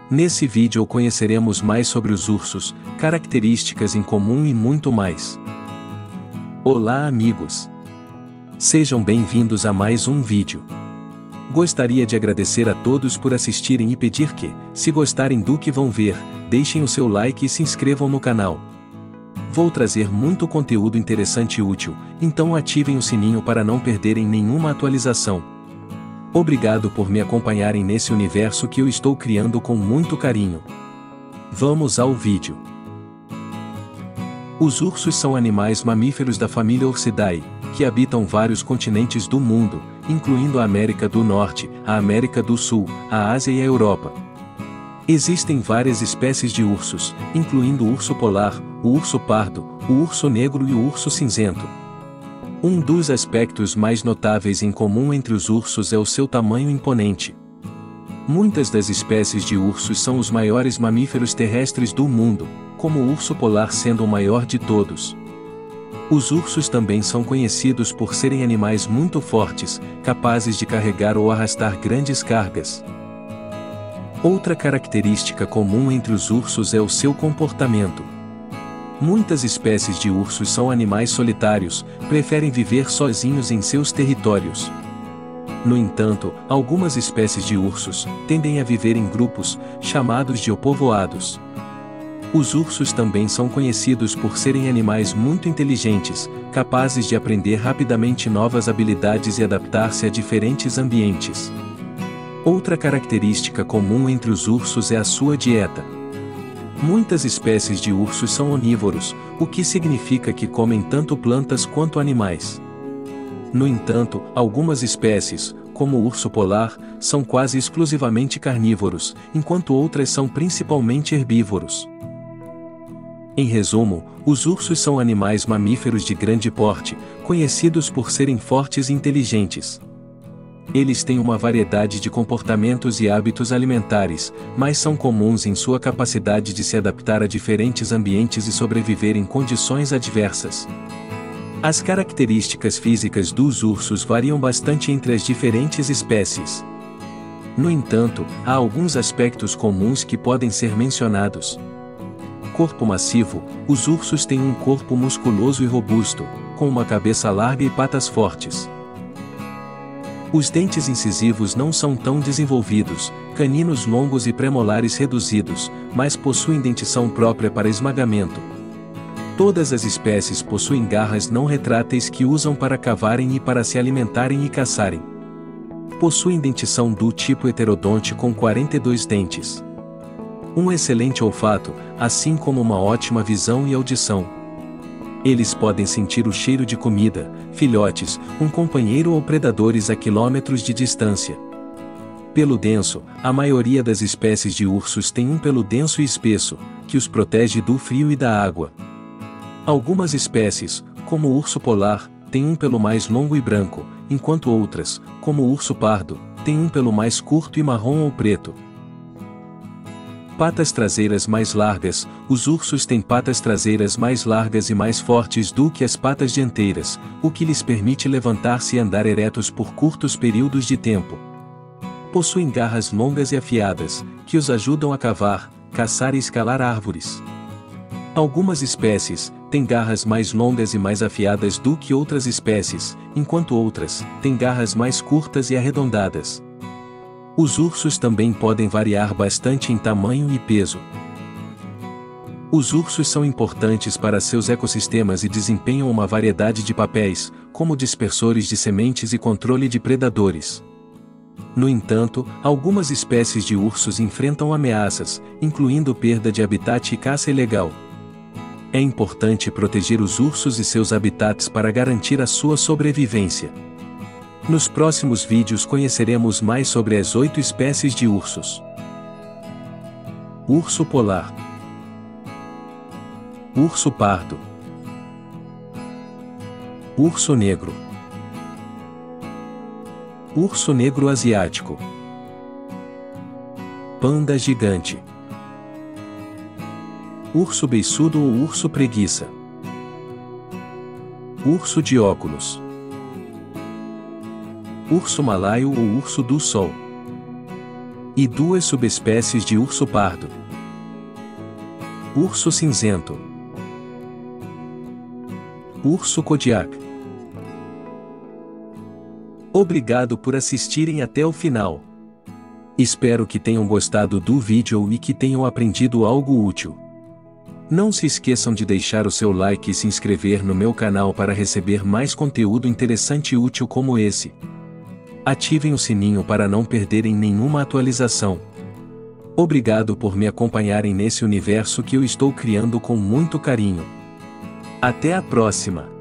Nesse vídeo conheceremos mais sobre os ursos, características em comum e muito mais. Olá amigos! Sejam bem-vindos a mais um vídeo. Gostaria de agradecer a todos por assistirem e pedir que, se gostarem do que vão ver, deixem o seu like e se inscrevam no canal. Vou trazer muito conteúdo interessante e útil, então ativem o sininho para não perderem nenhuma atualização. Obrigado por me acompanharem nesse universo que eu estou criando com muito carinho. Vamos ao vídeo. Os ursos são animais mamíferos da família Ursidae, que habitam vários continentes do mundo, incluindo a América do Norte, a América do Sul, a Ásia e a Europa. Existem várias espécies de ursos, incluindo o urso polar, o urso pardo, o urso negro e o urso cinzento. Um dos aspectos mais notáveis em comum entre os ursos é o seu tamanho imponente. Muitas das espécies de ursos são os maiores mamíferos terrestres do mundo, como o urso polar sendo o maior de todos. Os ursos também são conhecidos por serem animais muito fortes, capazes de carregar ou arrastar grandes cargas. Outra característica comum entre os ursos é o seu comportamento. Muitas espécies de ursos são animais solitários, preferem viver sozinhos em seus territórios. No entanto, algumas espécies de ursos tendem a viver em grupos, chamados de opovoados. Os ursos também são conhecidos por serem animais muito inteligentes, capazes de aprender rapidamente novas habilidades e adaptar-se a diferentes ambientes. Outra característica comum entre os ursos é a sua dieta. Muitas espécies de ursos são onívoros, o que significa que comem tanto plantas quanto animais. No entanto, algumas espécies, como o urso polar, são quase exclusivamente carnívoros, enquanto outras são principalmente herbívoros. Em resumo, os ursos são animais mamíferos de grande porte, conhecidos por serem fortes e inteligentes. Eles têm uma variedade de comportamentos e hábitos alimentares, mas são comuns em sua capacidade de se adaptar a diferentes ambientes e sobreviver em condições adversas. As características físicas dos ursos variam bastante entre as diferentes espécies. No entanto, há alguns aspectos comuns que podem ser mencionados. Corpo massivo: os ursos têm um corpo musculoso e robusto, com uma cabeça larga e patas fortes. Os dentes incisivos não são tão desenvolvidos, caninos longos e premolares reduzidos, mas possuem dentição própria para esmagamento. Todas as espécies possuem garras não retráteis que usam para cavarem e para se alimentarem e caçarem. Possuem dentição do tipo heterodonte com 42 dentes. Um excelente olfato, assim como uma ótima visão e audição. Eles podem sentir o cheiro de comida, filhotes, um companheiro ou predadores a quilômetros de distância. Pelo denso: a maioria das espécies de ursos tem um pelo denso e espesso, que os protege do frio e da água. Algumas espécies, como o urso polar, têm um pelo mais longo e branco, enquanto outras, como o urso pardo, têm um pelo mais curto e marrom ou preto. Patas traseiras mais largas: os ursos têm patas traseiras mais largas e mais fortes do que as patas dianteiras, o que lhes permite levantar-se e andar eretos por curtos períodos de tempo. Possuem garras longas e afiadas, que os ajudam a cavar, caçar e escalar árvores. Algumas espécies têm garras mais longas e mais afiadas do que outras espécies, enquanto outras têm garras mais curtas e arredondadas. Os ursos também podem variar bastante em tamanho e peso. Os ursos são importantes para seus ecossistemas e desempenham uma variedade de papéis, como dispersores de sementes e controle de predadores. No entanto, algumas espécies de ursos enfrentam ameaças, incluindo perda de habitat e caça ilegal. É importante proteger os ursos e seus habitats para garantir a sua sobrevivência. Nos próximos vídeos conheceremos mais sobre as 8 espécies de ursos. Urso polar, urso pardo, urso negro, urso negro asiático, panda gigante, urso beiçudo ou urso preguiça, urso de óculos, urso malaio ou urso do sol, e 2 subespécies de urso pardo. Urso cinzento. Urso Kodiak. Obrigado por assistirem até o final. Espero que tenham gostado do vídeo e que tenham aprendido algo útil. Não se esqueçam de deixar o seu like e se inscrever no meu canal para receber mais conteúdo interessante e útil como esse. Ativem o sininho para não perderem nenhuma atualização. Obrigado por me acompanharem nesse universo que eu estou criando com muito carinho. Até a próxima!